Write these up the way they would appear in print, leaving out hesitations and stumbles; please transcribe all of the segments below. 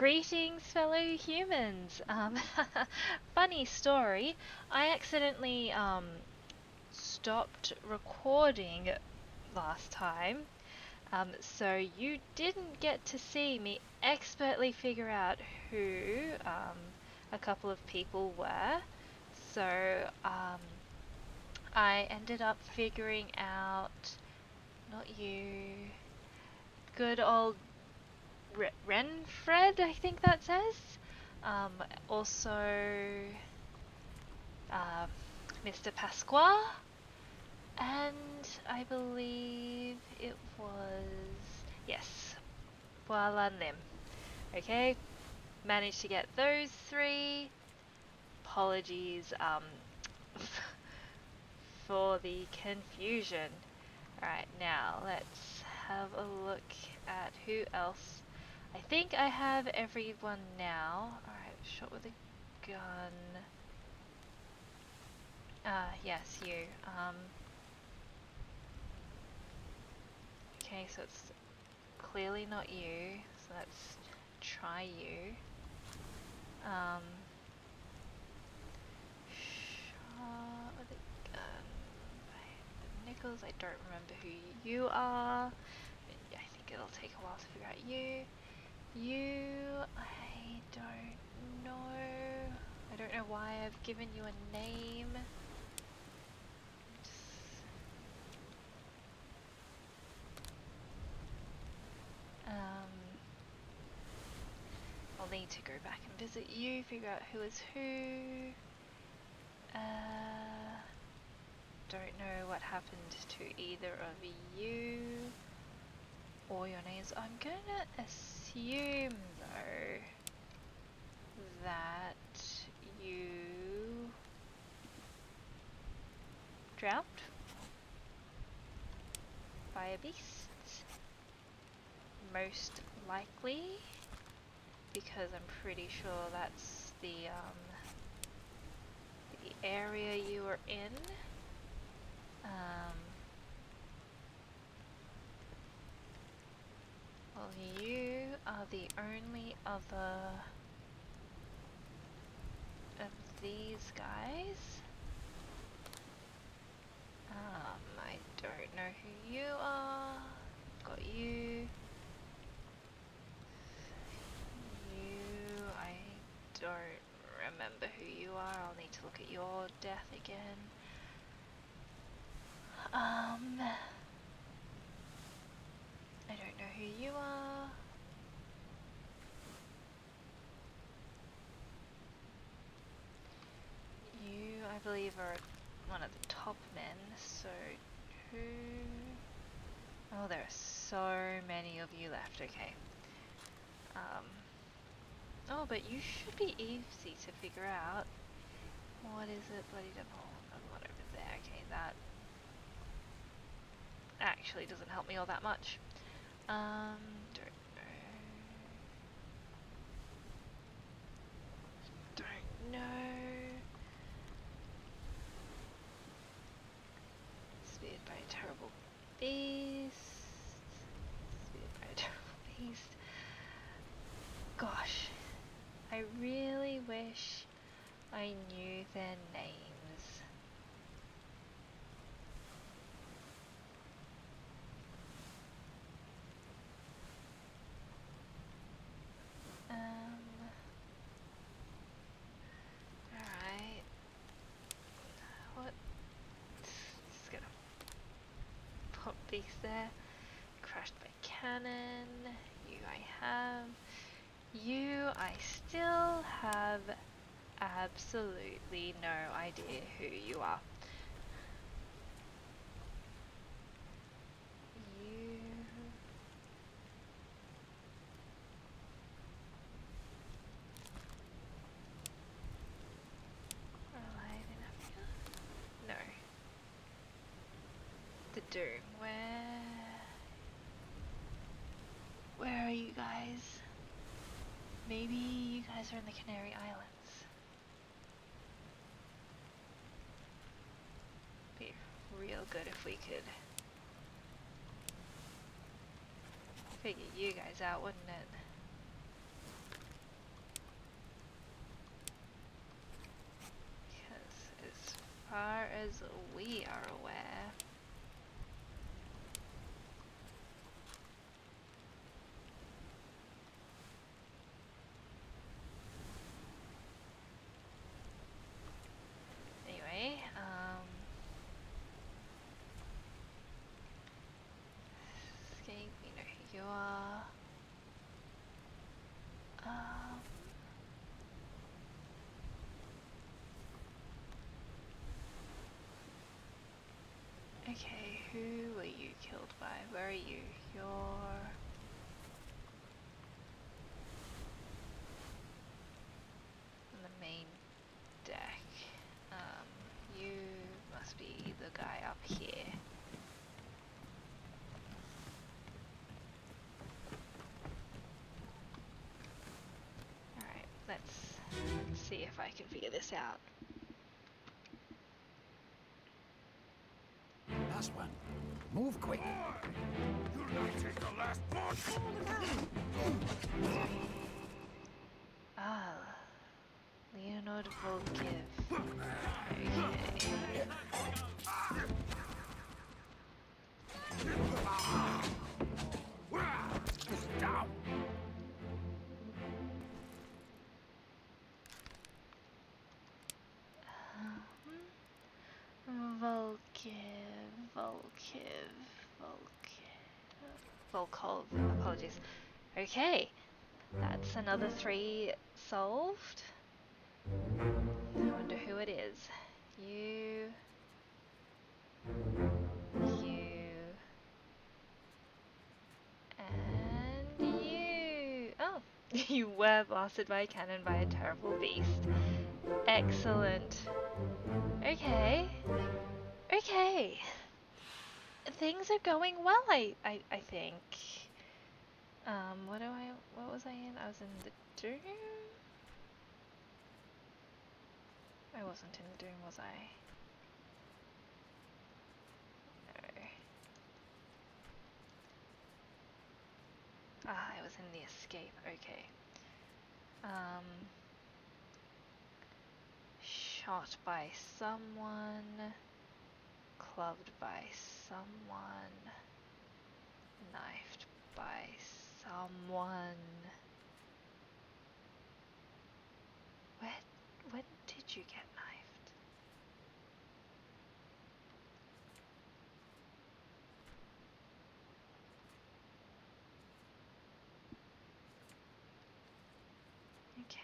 Greetings, fellow humans. Funny story. I accidentally stopped recording last time, so you didn't get to see me expertly figure out who a couple of people were. So I ended up figuring out, not you, good old Renfred, I think that says. Also, uh, Mr. Pasqua, and I believe it was, yes, Voila Lim. Okay, managed to get those three. Apologies for the confusion. Alright, now let's have a look at who else. I think I have everyone now. Alright, shot with a gun. Yes, you. Okay, so it's clearly not you, so let's try you. Shot with a gun. Nichols, I don't remember who you are. I think it'll take a while to figure out you. I don't know. I don't know why I've given you a name. I'll need to go back and visit you, figure out who is who. Don't know what happened to either of you or your names. I'm gonna assume though that you drowned by a beast, most likely, because I'm pretty sure that's the area you were in. Well, you are the only other of these guys. I don't know who you are. Got you. I don't remember who you are. I'll need to look at your death again. I don't know who you are. You, I believe, are one of the top men, so who... Oh, there are so many of you left, okay. Oh, but you should be easy to figure out. What is it? Bloody devil. What over there? Okay, that actually doesn't help me all that much. Don't know. Speared by a terrible beast. Speared by a terrible beast. Gosh, I really wish I knew their names. Alright. What? Just gonna pop these there. Crashed by cannon. You I have. You I still have absolutely no idea who you are. You... Alive in Africa? No. The Doom. Where are you guys? Maybe you guys are in the Canary Islands. Be real good if we could figure you guys out, wouldn't it? far as we are aware. Anyway, escape, we know who you are. Okay, who were you killed by? Where are you? You're on the main deck. You must be the guy up here. Alright, let's see if I can figure this out. Last one. Move quick. You'll not take the last punch! Ah, Leonard Volkiv. Okay. Down! Volkov, apologies. Okay, that's another 3 solved. I wonder who it is. You, and you. Oh, you were blasted by a cannon by a terrible beast. Excellent. Okay. Okay. Things are going well, I think. What was I in? I was in the Doom? I wasn't in the Doom, was I? No. Ah, I was in the Escape, okay. Shot by someone, clubbed by someone, knifed by someone. When did you get knifed? Okay.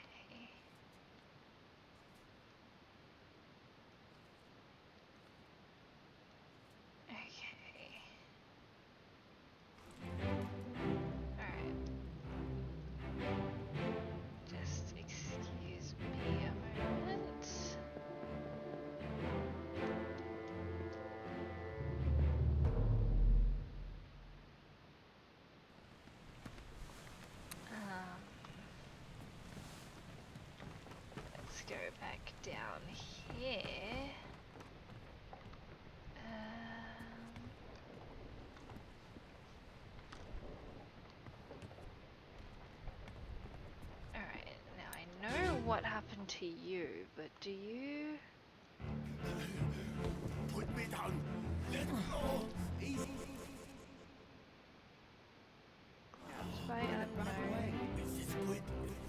Alright. Just excuse me a moment. Let's go back down here. Alright, now I know what happened to you, but do you? Put me down! Let go! Easy! Grabbed by unknown. This is good.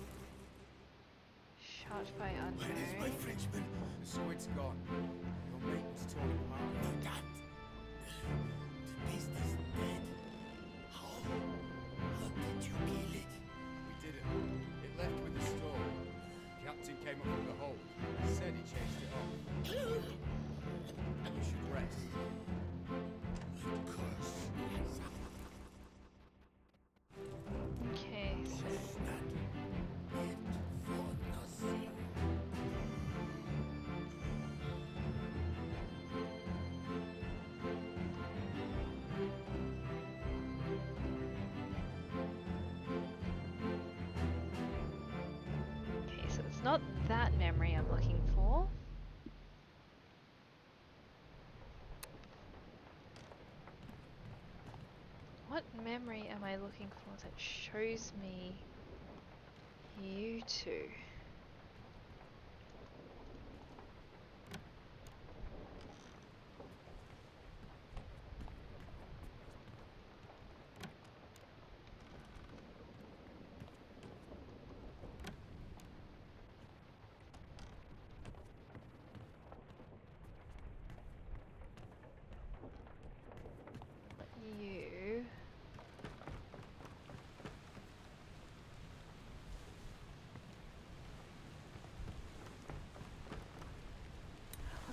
Shot by Where is my unknown. Frenchman? The squid's gone. Your mate was torn apart. The cat. The beast is dead. How? How did you kill it? We didn't. It left with the storm. Captain came up with the hold. Said he chased it off. You should rest. The curse. Okay, so That it for nothing. it's not that memory I'm looking for. What memory am I looking for that shows me you two?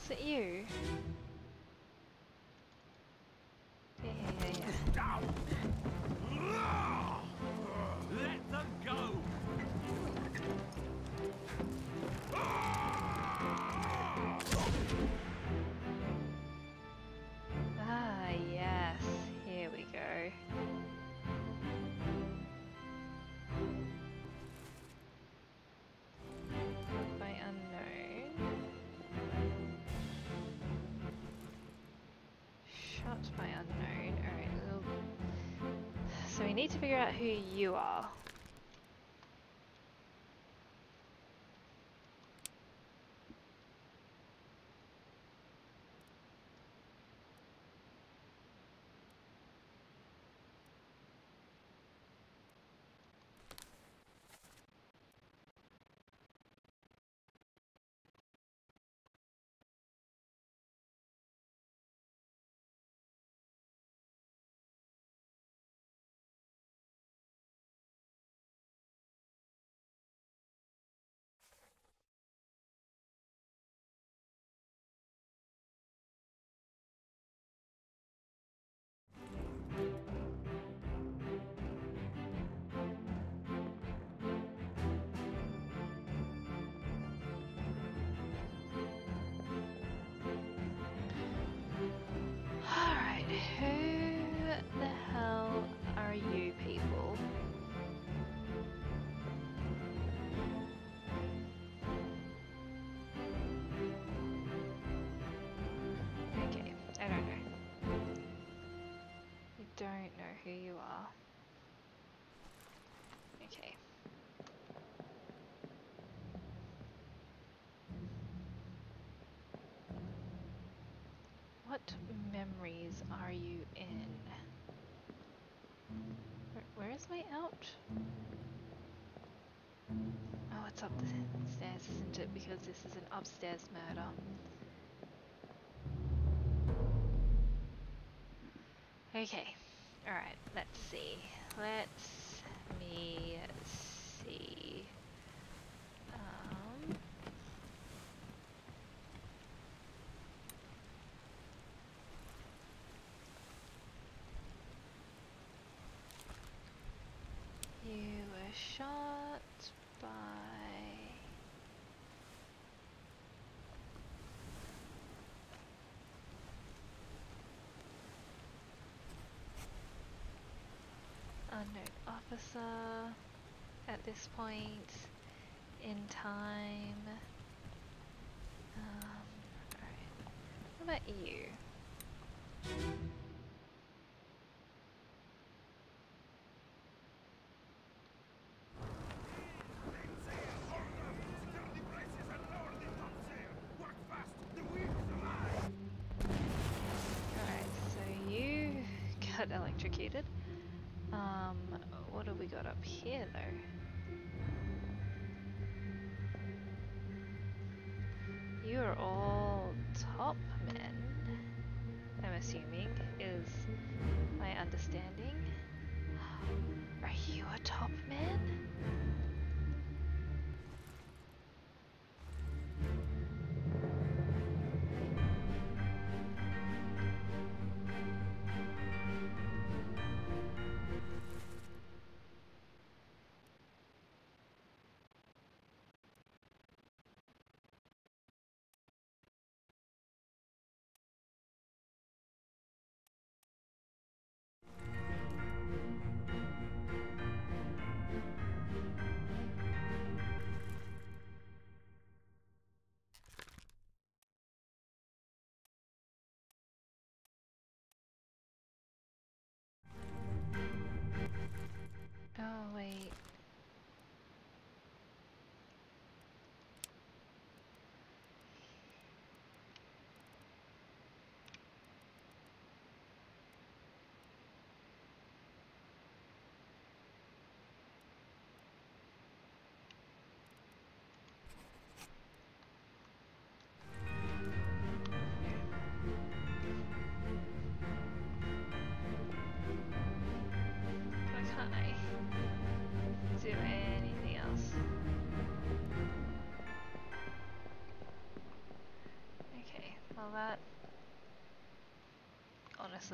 Was it you? Yeah. Let them go! Ah, yes. Here we go. By unknown. Shot by unknown. Alright, so we need to figure out who you are. Alright, who the hell are you people? Okay, I don't know. You don't know who you are. Okay. What memories are you in? Where is my out? Oh, it's up the stairs, isn't it? Because this is an upstairs murder. Okay. Alright, let's see. Let me see. You were shot by... unknown officer at this point in time. Alright. What about you? Alright, so you got electrocuted. What have we got up here though? You are all top men, I'm assuming, is my understanding. Are you a top man?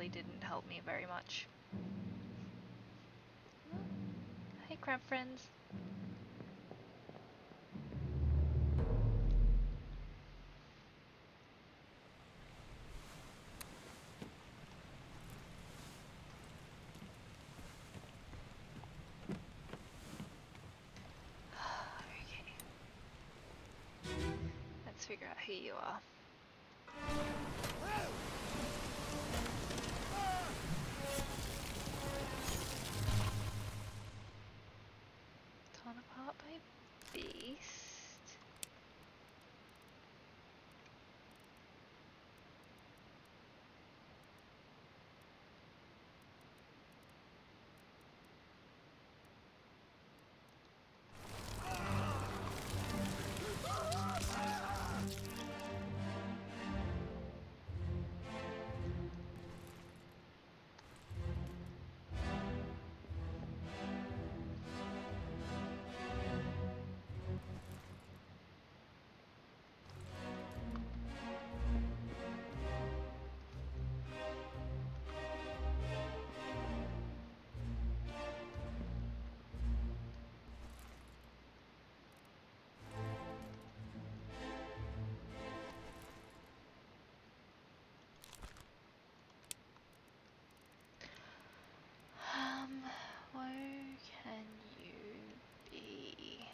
honestly didn't help me very much. Hey, crab friends. Okay. Let's figure out who you are. Torn apart by beast. Where can you be?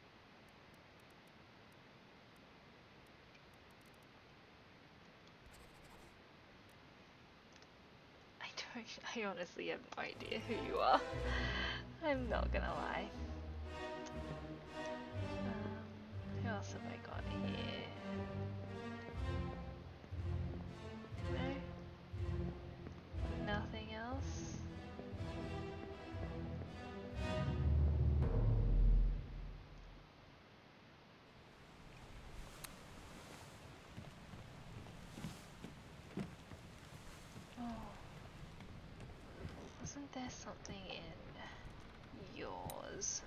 I honestly have no idea who you are. I'm not gonna lie. Who else have I got here? No? Nothing else? Oh. Wasn't there something in yours?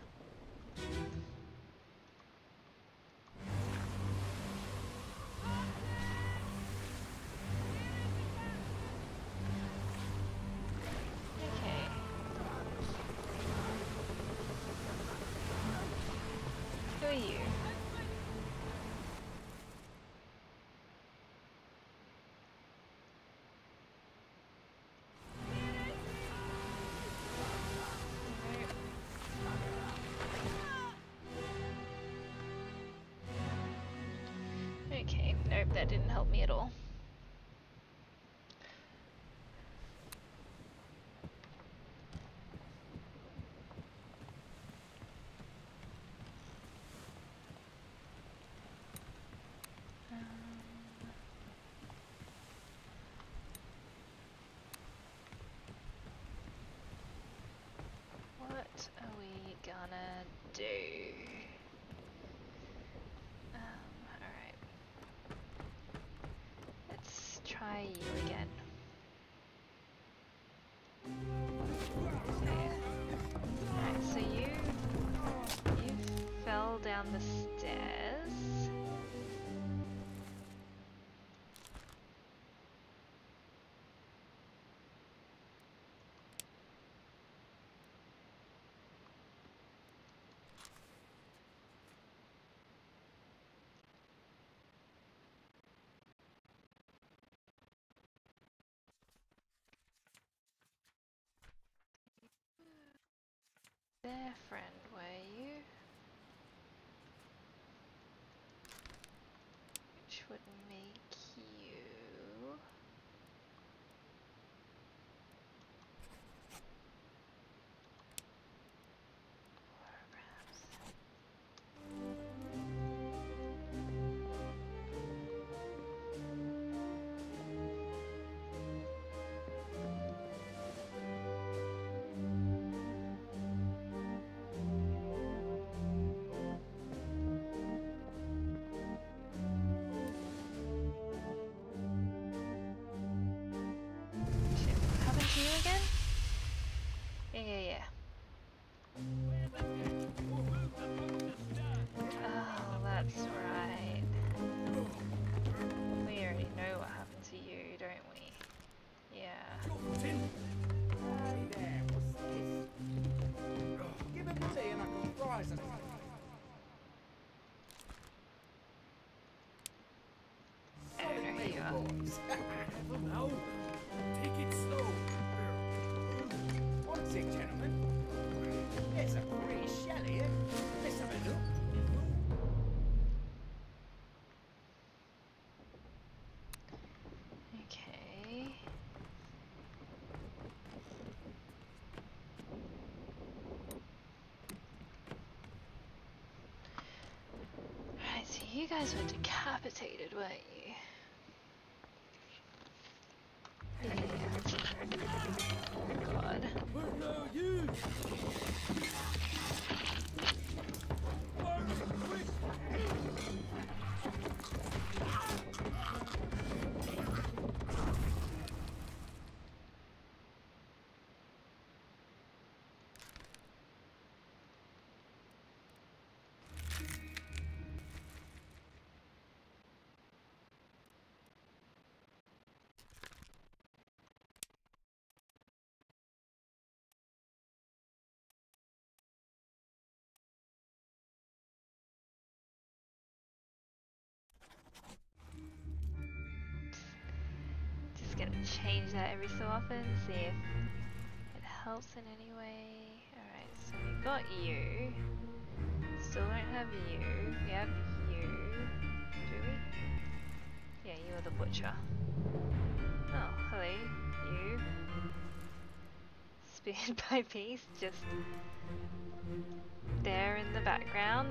Okay. Who are you? Okay, nope, that didn't help me at all. What are we gonna do? Alright. Let's try you again. Alright, so you fell down the stairs. There, friend, were you? Which would make you... Or perhaps... boys. Well, now, take it slow. What's it, gentlemen? There's a pretty shell here. Let's have a look. Okay. Right, so you guys were decapitated, weren't you? Yeah. God. Where are you? Just gonna change that every so often, see if it helps in any way. Alright, so we got you. Still don't have you. We have you. Do we? Yeah, you are the butcher. Oh, hello, you. Speared by Beast, just there in the background.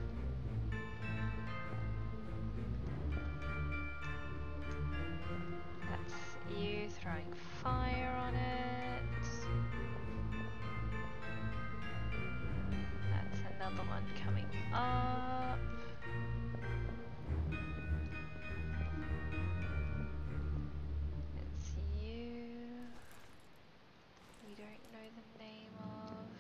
That's you throwing fire on it. That's another one coming up. It's you. We don't know the name of.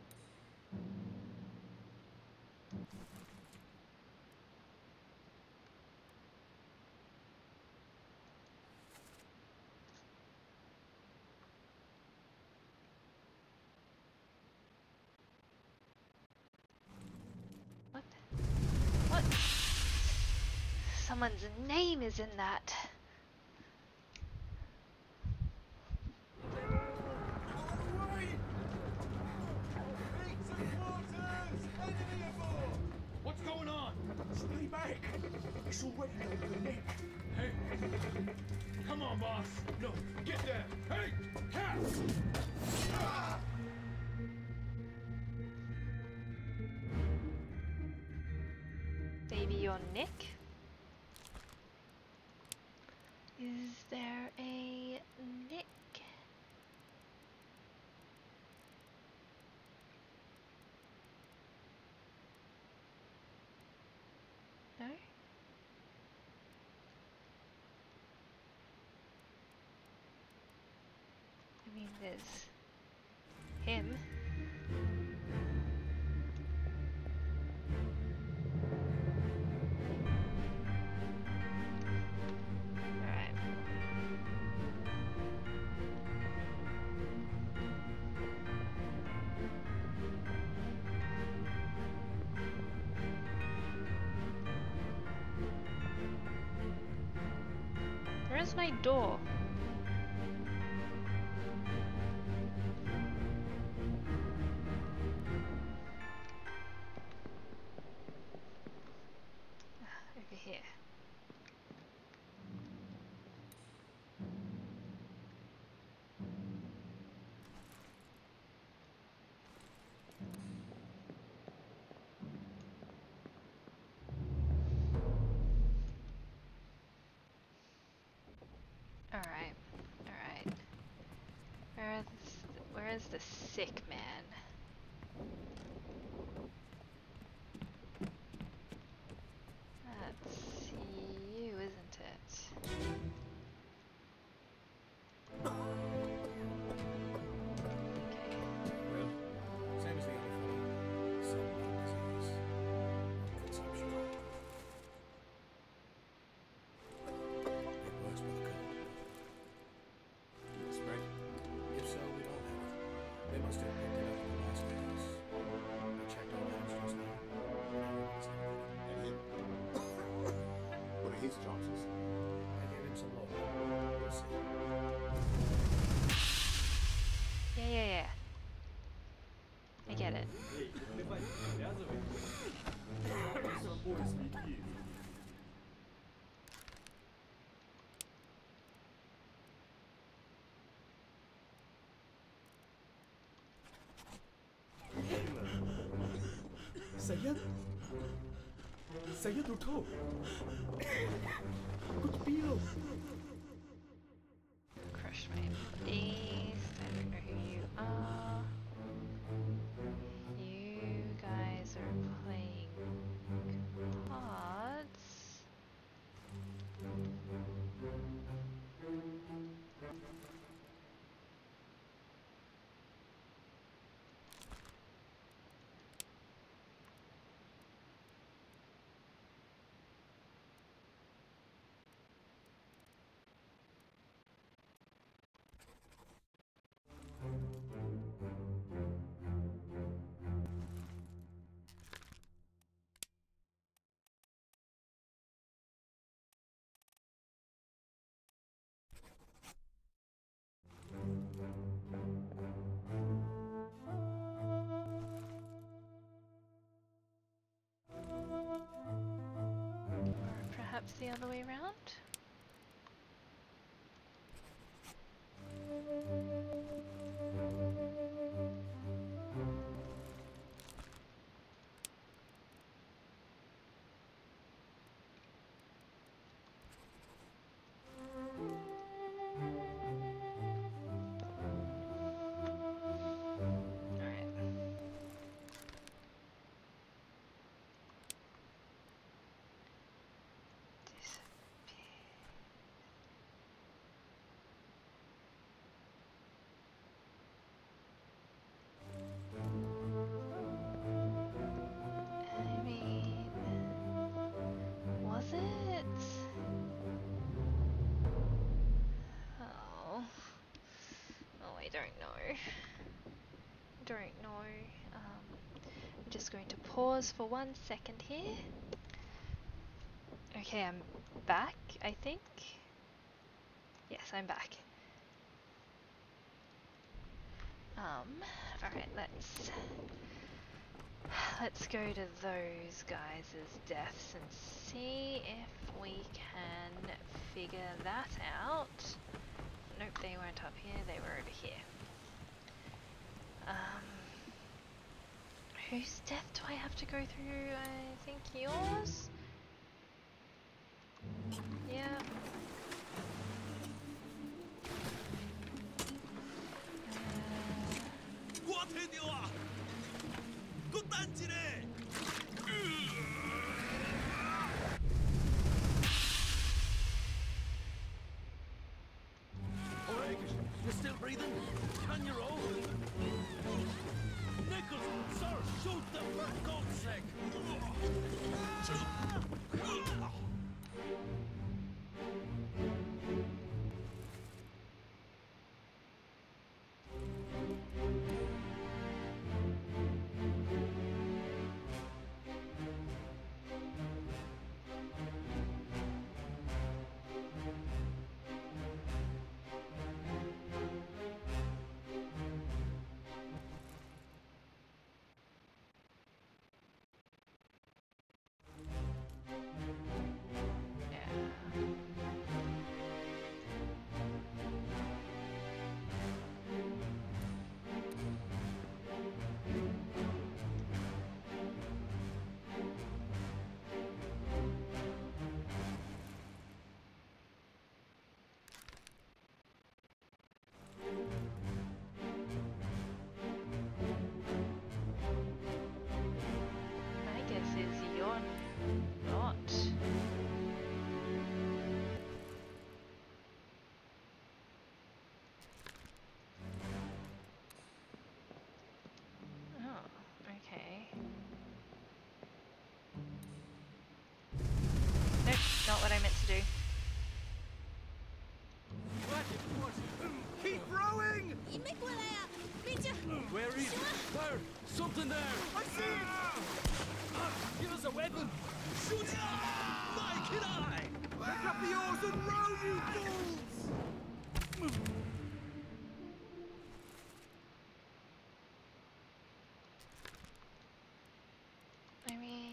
What? What? Someone's name is in that. What's going on? Stay back. It's already on your neck. Hey, come on, boss. No, get there. Hey, cat! Maybe your Nick? Is there a Nick? No? I mean, there's him. Alright. Where's my door? Over here. Alright, alright. Where is the sick man? That's you, isn't it? Okay. Well, same as the other fellow. Some lung disease. Consumption. It works with the cold. Spread? If so, we don't have it. They must have picked it up in the Syed Syed उठो कुछ पी लो Crush my beast. I don't know who you are. You guys are playing cards. Or perhaps the other way around? Alright. I mean, was it? Oh, I don't know. Don't know. I'm just going to pause for 1 second here. Okay, I'm back, I think. Yes, I'm back. Alright, let's go to those guys' deaths and see if we can figure that out. Nope, they weren't up here, they were over here. Whose death do I have to go through? I think yours? Yeah. You're still breathing? Can you roll? Nichols, sir, shoot them for God's sake! My guess is you're not. Oh, okay. Nope, not what I meant to do. Keep rowing! Where is it? There! Something there! I see it! Give us a weapon! Shoot it! Mike and I! Pick up the oars and row, you fools! I mean...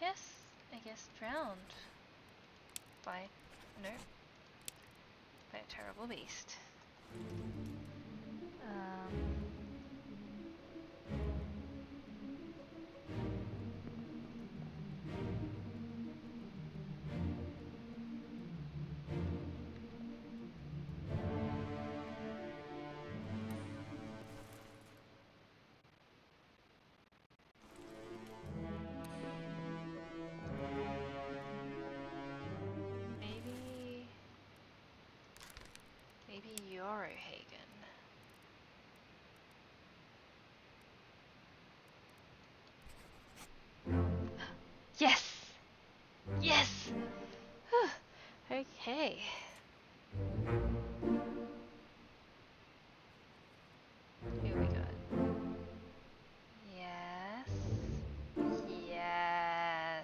I guess drowned by, no, by a terrible beast. Maybe Eurohagen. Yes! Yes! Whew. Okay. Here we go. Yes. Yes.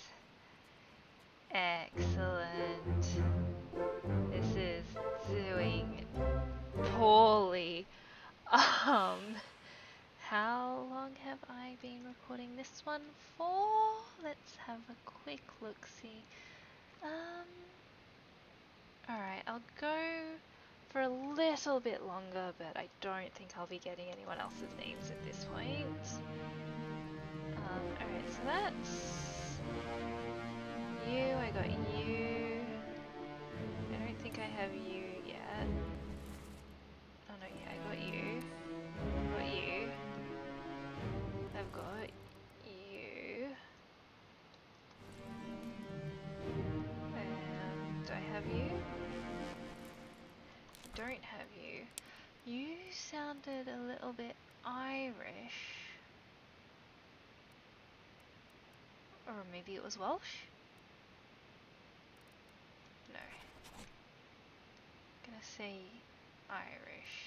Excellent. This is doing poorly. How long have I been recording this one for? Let's have a quick look-see. Alright, I'll go for a little bit longer, but I don't think I'll be getting anyone else's names at this point. Alright, so that's you, I got you. I don't think I have you yet. Oh no, yeah, I got you. Got you. I've got you. And do I have you? I don't have you. You sounded a little bit Irish. Or maybe it was Welsh? No. I'm gonna say Irish.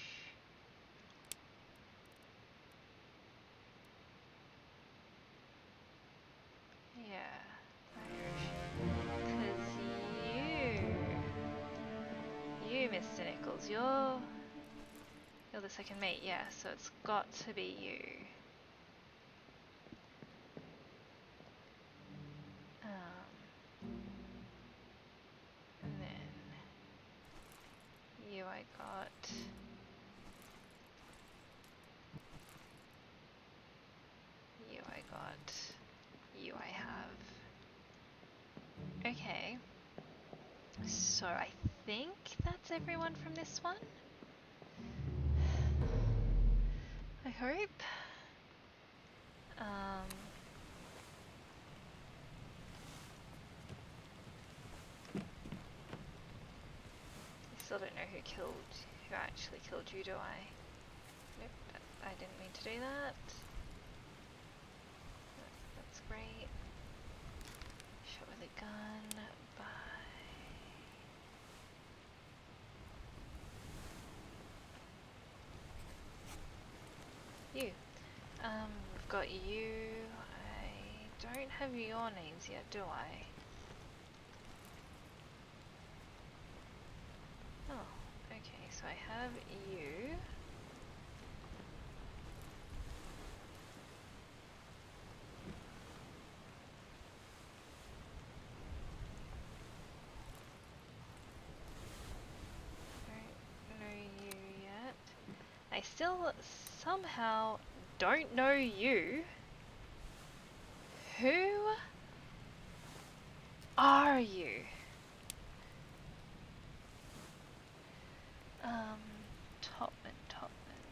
Yeah, Irish. 'Cause you, Mr. Nichols, you're the second mate, yeah, so it's got to be you. And then you I got. You I got. You I have. Okay. So I think that's everyone from this one. I hope. I still don't know who actually killed you, do I? Nope, I didn't mean to do that. That's great. Shot with a gun, bye. You. We've got you. I don't have your names yet, do I? Oh, okay, so I have you. Don't know you yet. I still somehow don't know you. Who are you? Topman.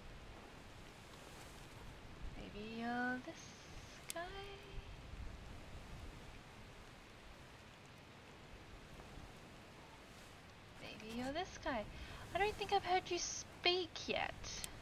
Maybe you're this guy? Maybe you're this guy. I don't think I've heard you speak yet.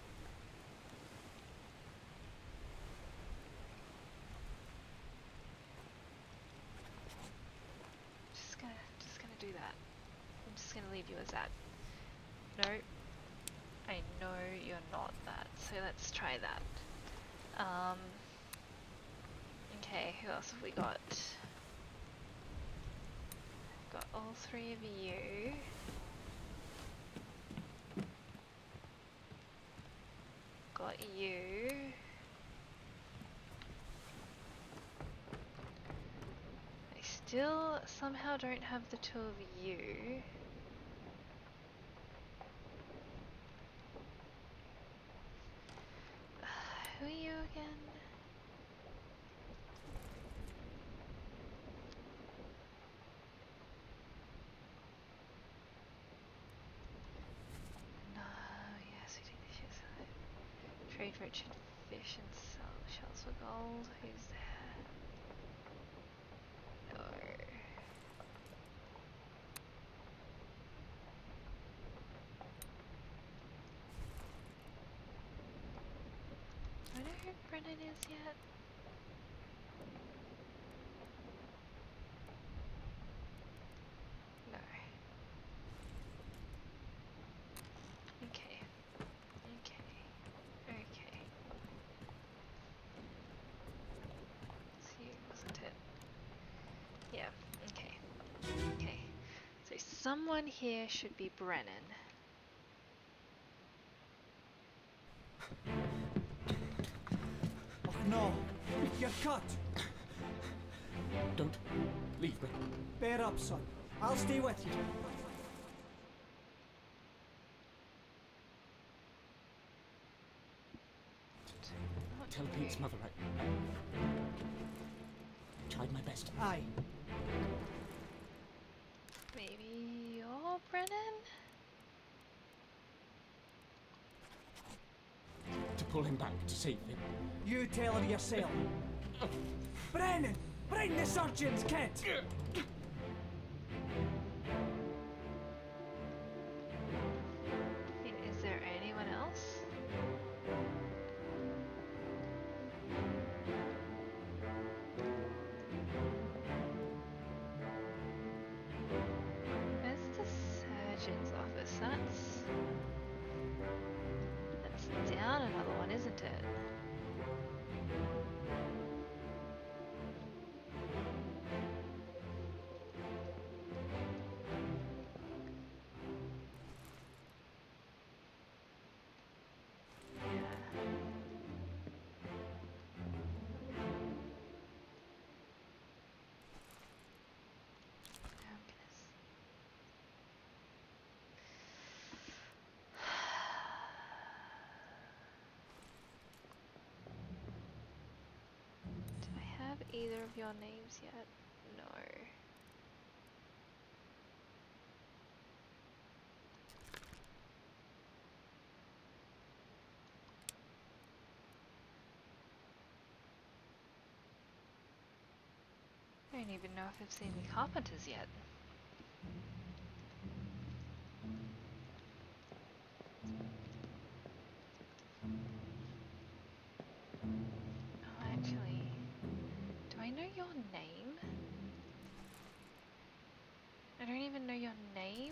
Just gonna do that. I'm just gonna leave you as that. No, I know you're not that, so let's try that. Okay, who else have we got? Got all three of you. Got you. somehow don't have the two of you. Who are you again? No, yes, we take the ships. Trade Richard fish and sell shells for gold. Who's there? No. Do I know who Brennan is yet? No. Okay. Okay. Okay. It's you, wasn't it? Yeah. Okay. Okay. So someone here should be Brennan. Oh no! You're cut! Don't leave me. Bear up, son. I'll stay with you. Not Tell you. Pete's mother I tried my best Aye. Maybe you're Brennan? to pull him back to save him. You tell her yourself. Brennan! Bring the surgeons, kid! Is there anyone else? Where's the surgeon's office? That's down another one, isn't it? Oh, goodness. Do I have either of your names yet? No. I don't even know if I've seen the carpenters yet. Oh, actually, do I know your name? I don't even know your name.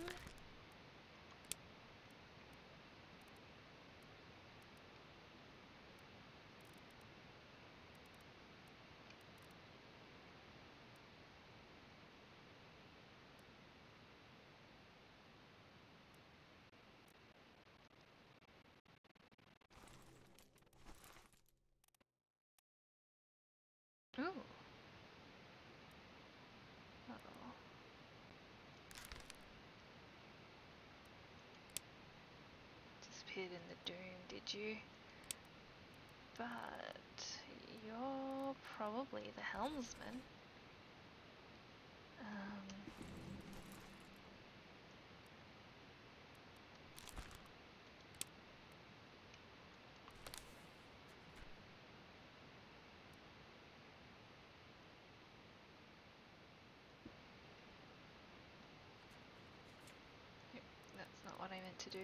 Ooh. Uh-oh. Disappeared in the doom, did you? But you're probably the helmsman. That's not what I meant to do.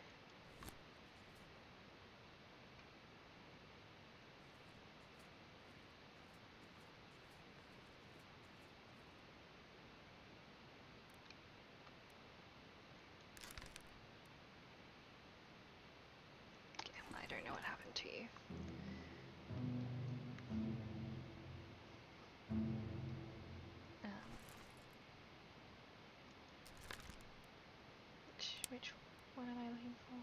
Okay, well, I don't know what happened to you. Which one am I looking for?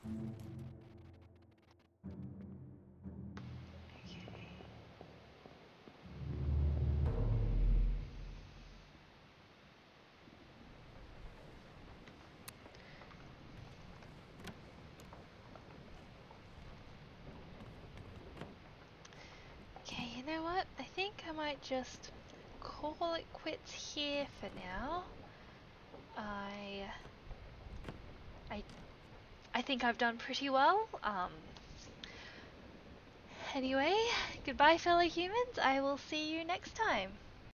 Okay. Okay, you know what? I think I might just call it quits here for now. I I think I've done pretty well. Anyway, goodbye fellow humans. I will see you next time.